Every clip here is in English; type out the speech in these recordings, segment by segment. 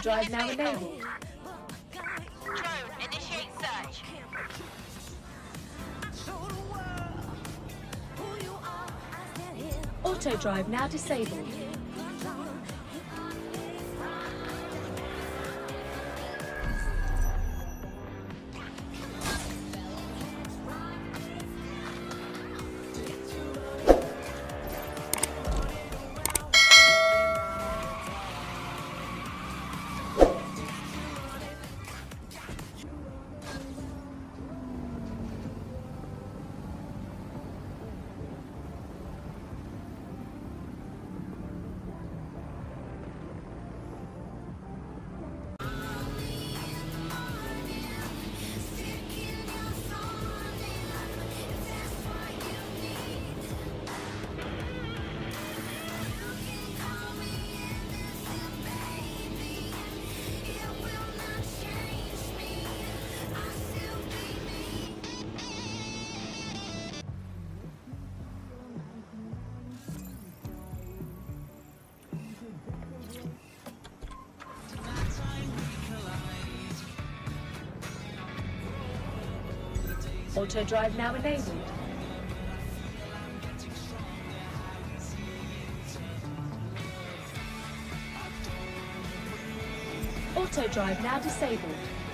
drive now enabled. Drone, initiate search. Auto drive now disabled. Auto drive now enabled. Auto drive now disabled.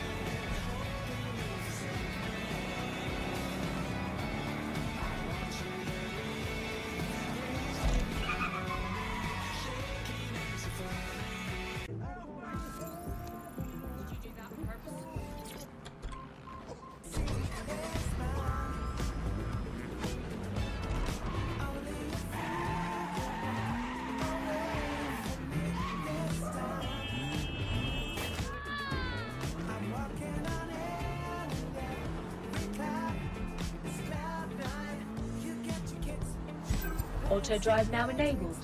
Auto drive now enabled.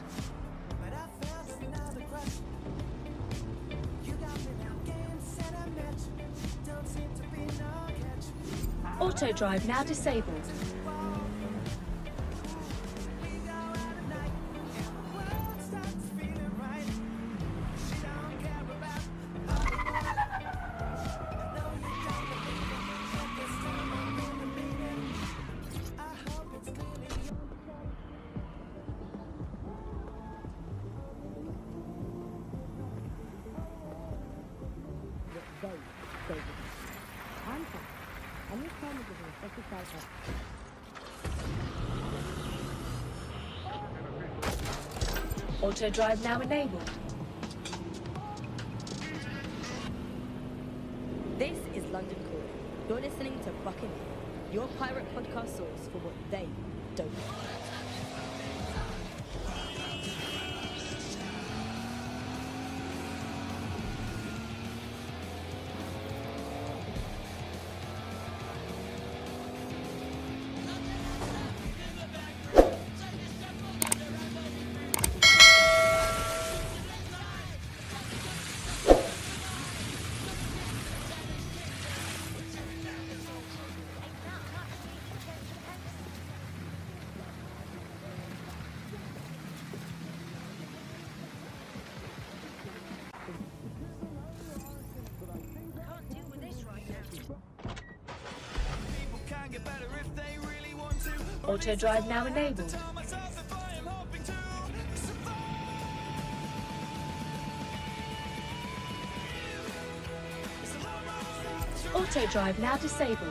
Auto drive now disabled. Auto drive now enabled. This is London Calling. You're listening to Buccaneer, your pirate podcast source for what they don't know. Auto drive now enabled. Auto drive now disabled.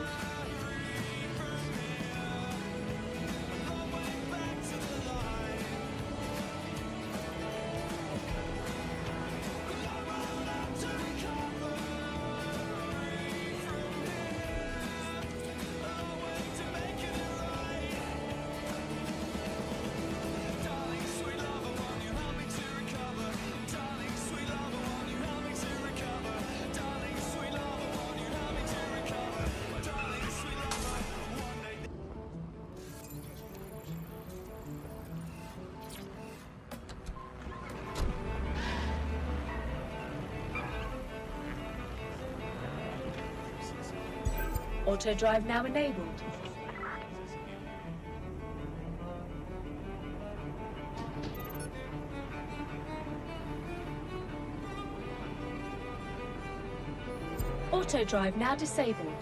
Auto drive now enabled. Auto drive now disabled.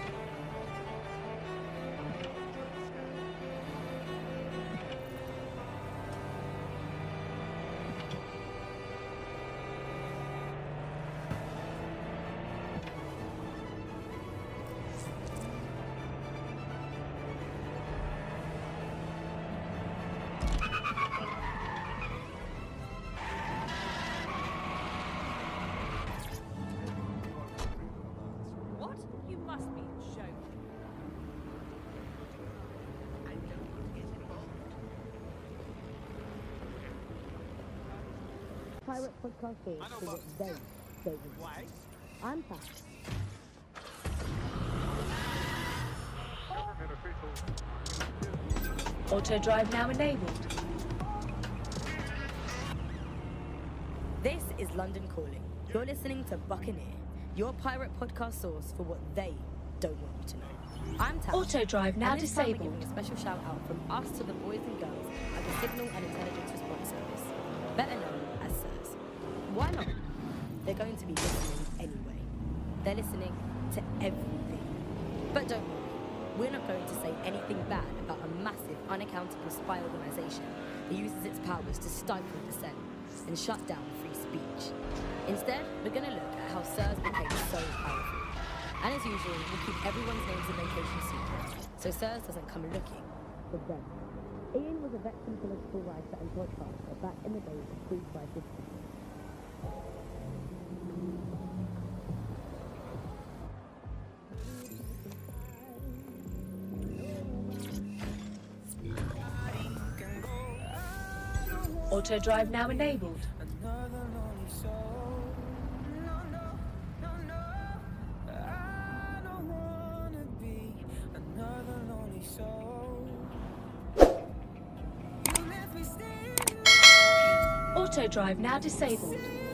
What? You must be joking. Pirate Podcast Source for what they don't want to know. I'm Pat. Auto drive now enabled. This is London Calling. You're listening to Buccaneer, your pirate podcast source for what they don't want you to know. I'm Tam. Auto drive now and this time we're disabled. giving a special shout out from us to the boys and girls at the Signal and Intelligence Response Service, better known as SIRS. Why not? They're going to be listening anyway. They're listening to everything. But don't worry, we're not going to say anything bad about a massive, unaccountable spy organisation that uses its powers to stifle dissent and shut down free speech. Instead, we're going to look at how SIRS became so powerful. And as usual, we'll keep everyone's names and locations secret, so SIRS doesn't come looking for them. Ian was a veteran political writer and broadcaster back in the days of pre-crisis. Auto drive now enabled. Auto drive now disabled.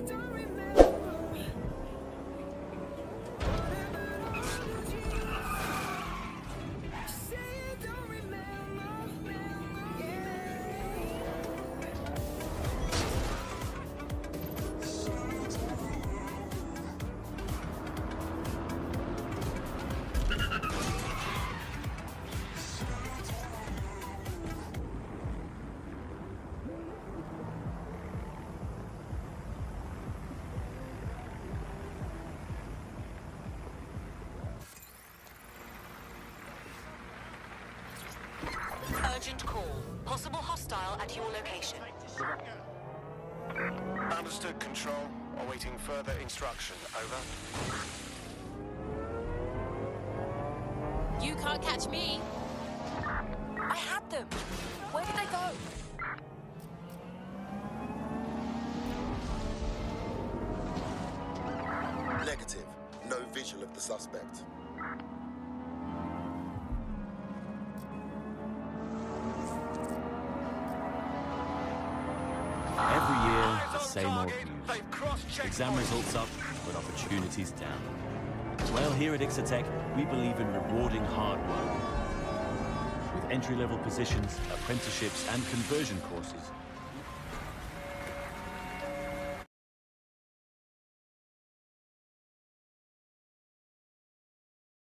Urgent call. Possible hostile at your location. Understood, Control. Awaiting further instruction. Over. You can't catch me. I had them. Where did they go? Negative. No visual of the suspect. Every year, the same old news. Exam results up, but opportunities down. Well, here at Ixotec, we believe in rewarding hard work. With entry-level positions, apprenticeships, and conversion courses,